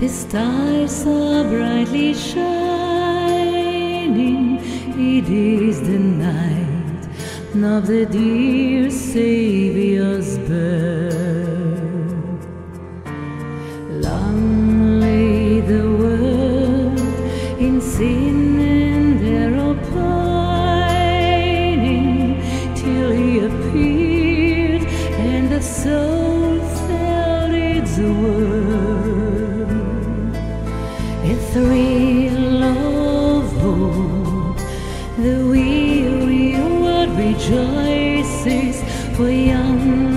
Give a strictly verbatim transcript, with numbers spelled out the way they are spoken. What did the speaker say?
The stars are brightly shining. It is the night of the dear Savior's birth. Long lay the world in sin and error pining, till He appeared and the soul felt its worth. A thrill of hope, the weary world rejoices, for young